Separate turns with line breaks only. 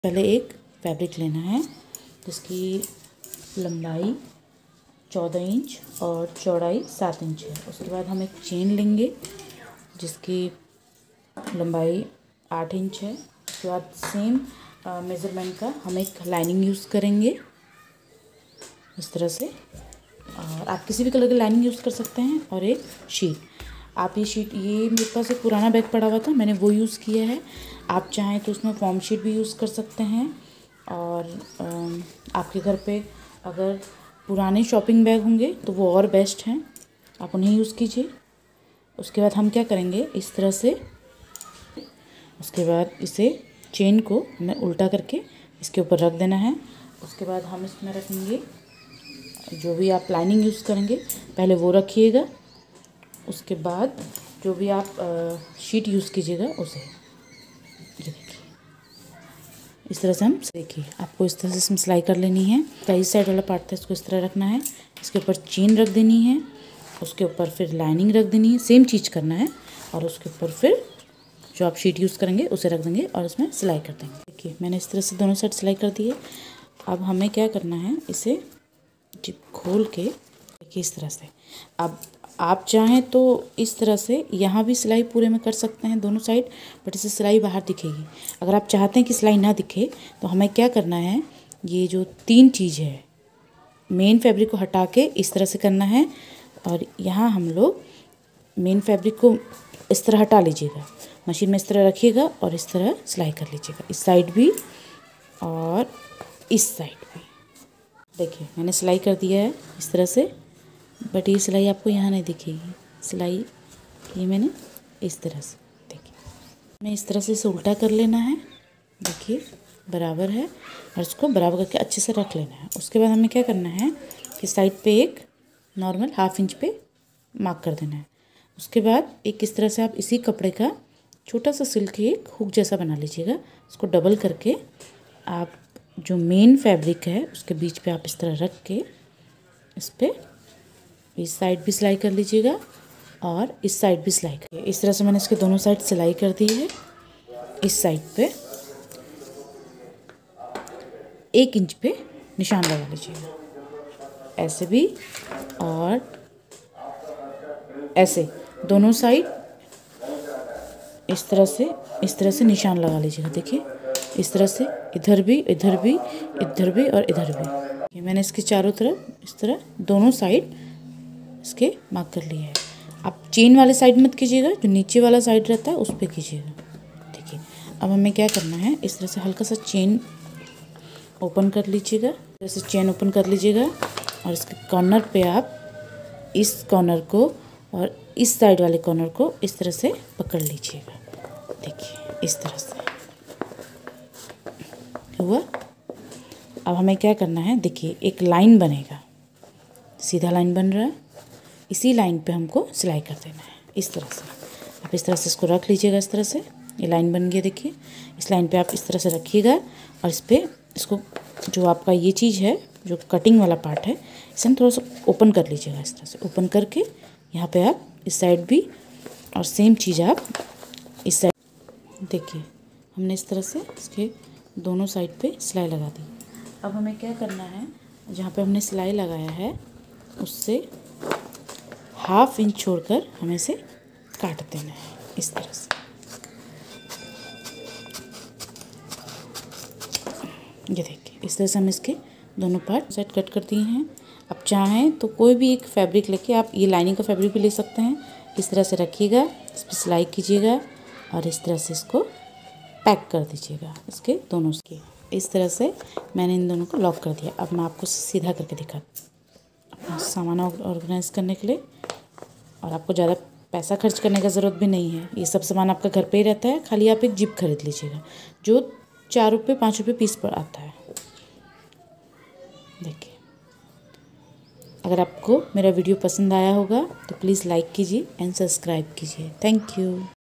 पहले एक फैब्रिक लेना है जिसकी लंबाई 14 इंच और चौड़ाई 7 इंच है। उसके बाद हम एक चेन लेंगे जिसकी लंबाई 8 इंच है। उसके बाद सेम मेज़रमेंट का हम एक लाइनिंग यूज़ करेंगे इस तरह से, और आप किसी भी कलर की लाइनिंग यूज़ कर सकते हैं। और एक शीट, आप ये मेरे पास एक पुराना बैग पड़ा हुआ था, मैंने वो यूज़ किया है। आप चाहें तो उसमें फॉर्म शीट भी यूज़ कर सकते हैं। और आपके घर पे अगर पुराने शॉपिंग बैग होंगे तो वो और बेस्ट हैं, आप उन्हें यूज़ कीजिए। उसके बाद हम क्या करेंगे, इस तरह से उसके बाद इसे चेन को हमें उल्टा करके इसके ऊपर रख देना है। उसके बाद हम इसमें रखेंगे जो भी आप लाइनिंग यूज़ करेंगे पहले वो रखिएगा। उसके बाद जो भी आप शीट यूज़ कीजिएगा उसे, ये देखिए इस तरह से हम देखिए आपको इस तरह से इसमें सिलाई कर लेनी है। कई साइड वाला पार्ट था इसको इस तरह रखना है, इसके ऊपर चेन रख देनी है, उसके ऊपर फिर लाइनिंग रख देनी है, सेम चीज़ करना है। और उसके ऊपर फिर जो आप शीट यूज़ करेंगे उसे रख देंगे और उसमें सिलाई कर देंगे। देखिए मैंने इस तरह से दोनों साइड सिलाई कर दी है। अब हमें क्या करना है, इसे जिप खोल के देखिए इस तरह से। अब आप चाहें तो इस तरह से यहाँ भी सिलाई पूरे में कर सकते हैं दोनों साइड, बट इससे सिलाई बाहर दिखेगी। अगर आप चाहते हैं कि सिलाई ना दिखे तो हमें क्या करना है, ये जो 3 चीज़ है मेन फैब्रिक को हटा के इस तरह से करना है। और यहाँ हम लोग मेन फैब्रिक को इस तरह हटा लीजिएगा, मशीन में इस तरह रखिएगा और इस तरह सिलाई कर लीजिएगा, इस साइड भी और इस साइड भी। देखिए मैंने सिलाई कर दिया है इस तरह से, बट ये सिलाई आपको यहाँ नहीं दिखेगी। सिलाई ये मैंने इस तरह से, देखिए मैं इस तरह से इसे उल्टा कर लेना है, देखिए बराबर है, और इसको बराबर करके अच्छे से रख लेना है। उसके बाद हमें क्या करना है कि साइड पे एक नॉर्मल 1/2 इंच पे मार्क कर देना है। उसके बाद एक इस तरह से आप इसी कपड़े का छोटा सा सिल के एक हुक जैसा बना लीजिएगा। उसको डबल करके आप जो मेन फैब्रिक है उसके बीच पे आप इस तरह रख के इस पर इस साइड भी सिलाई कर लीजिएगा और इस साइड भी सिलाई कर। इस तरह से मैंने इसके दोनों साइड सिलाई कर दी है। इस साइड पे 1 इंच पे निशान लगा लीजिएगा, ऐसे भी और ऐसे दोनों साइड इस तरह से निशान लगा लीजिएगा। देखिए इस तरह से इधर भी इधर भी इधर भी और इधर भी। ये मैंने इसके चारों तरफ इस तरह दोनों साइड इसके मार्क कर लिए है। आप चेन वाले साइड मत कीजिएगा, जो नीचे वाला साइड रहता है उस पर कीजिएगा। देखिए अब हमें क्या करना है, इस तरह से हल्का सा चेन ओपन कर लीजिएगा, जैसे चेन ओपन कर लीजिएगा और इसके कॉर्नर पे आप इस कॉर्नर को और इस साइड वाले कॉर्नर को इस तरह से पकड़ लीजिएगा। देखिए इस तरह से हुआ। अब हमें क्या करना है, देखिए एक लाइन बनेगा, सीधा लाइन बन रहा है, इसी लाइन पे हमको सिलाई कर देना है इस तरह से। आप इस तरह से इसको रख लीजिएगा, इस तरह से ये लाइन बन गया। देखिए इस लाइन पे आप इस तरह से रखिएगा और इस पर इसको जो आपका ये चीज़ है जो कटिंग वाला पार्ट है इसे हम थोड़ा सा ओपन कर लीजिएगा। इस तरह से ओपन करके यहाँ पे आप इस साइड भी और सेम चीज़ आप इस साइड, देखिए हमने इस तरह से इसके दोनों साइड पे सिलाई लगा दी। अब हमें क्या करना है, जहाँ पे हमने सिलाई लगाया है उससे 1/2 इंच छोड़कर हमें इसे काट देना है इस तरह से। ये देखिए इस तरह से हम इसके दोनों पार्ट साइड कट कर दिए हैं। अब चाहें तो कोई भी एक फैब्रिक लेके आप ये लाइनिंग का फैब्रिक भी ले सकते हैं। इस तरह से रखिएगा, इस पर सिलाई कीजिएगा और इस तरह से इसको पैक कर दीजिएगा इसके दोनों के। इस तरह से मैंने इन दोनों को लॉक कर दिया। अब मैं आपको सीधा करके दिखा अपना सामान ऑर्गेनाइज करने के लिए, और आपको ज़्यादा पैसा खर्च करने का ज़रूरत भी नहीं है। ये सब सामान आपका घर पे ही रहता है, खाली आप एक जिप खरीद लीजिएगा जो 4 रुपये 5 रुपये पीस पर आता है। देखिए अगर आपको मेरा वीडियो पसंद आया होगा तो प्लीज़ लाइक कीजिए एंड सब्सक्राइब कीजिए। Thank you.